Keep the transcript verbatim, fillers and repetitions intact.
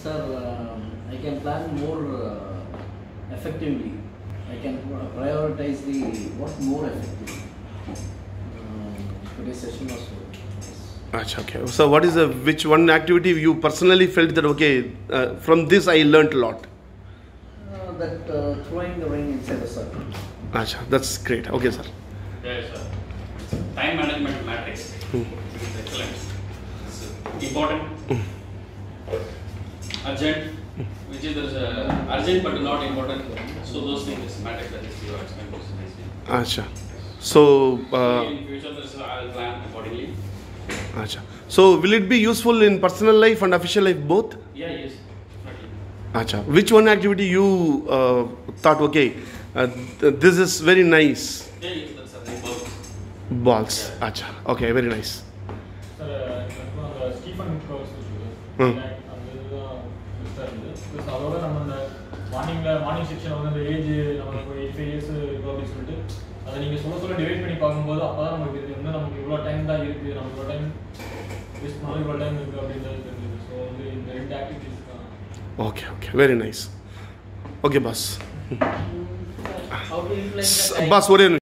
Sir, um, I can plan more uh, effectively. I can prioritize the what more effectively. Um, today's session was good. Yes. Okay. So what is the which one activity you personally felt that okay uh, from this I learnt a lot? Uh, that uh, throwing the ring inside the circle. Achha, that's great. Okay, sir. Yes, sir. Time management matrix. Hmm. It's excellent. It's important. Hmm. Urgent, which is there's a urgent but not important. So those things matrix that is you are explaining. Achha. So uh, in future there's I will plan accordingly. Achha. So will it be useful in personal life and official life both? Yeah, yes. Achha. Which one activity you uh, thought okay uh, th this is very nice? Yeah, yes, that's a balls. Balls. Yeah. Achha. Okay, very nice. Sir, uh, Stephen course Hmm. அதோட நம்ம இந்த மார்னிங்ல morning section வந்து அந்த age நமக்கு eight years இருக்கும் அப்படின்னு சொல்லிட்டு அதை நீங்க சொல்ல சொல்ல டிவைட் பண்ணி பார்க்கும்போது அப்பதான் நமக்கு இது இன்னும் நமக்கு இவ்வளோ டைம் தான் இருக்கு நமக்கு இவ்வளோ டைம் வேஸ்ட் பண்ணாலும் இவ்வளோ டைம் இருக்கு அப்படின்றது தெரிஞ்சது ஸோ வந்து இந்த ரெண்டு ஆக்டிவிட்டிஸ் தான். Okay, okay, very nice. Okay, boss. How do you implement that? Boss, what do you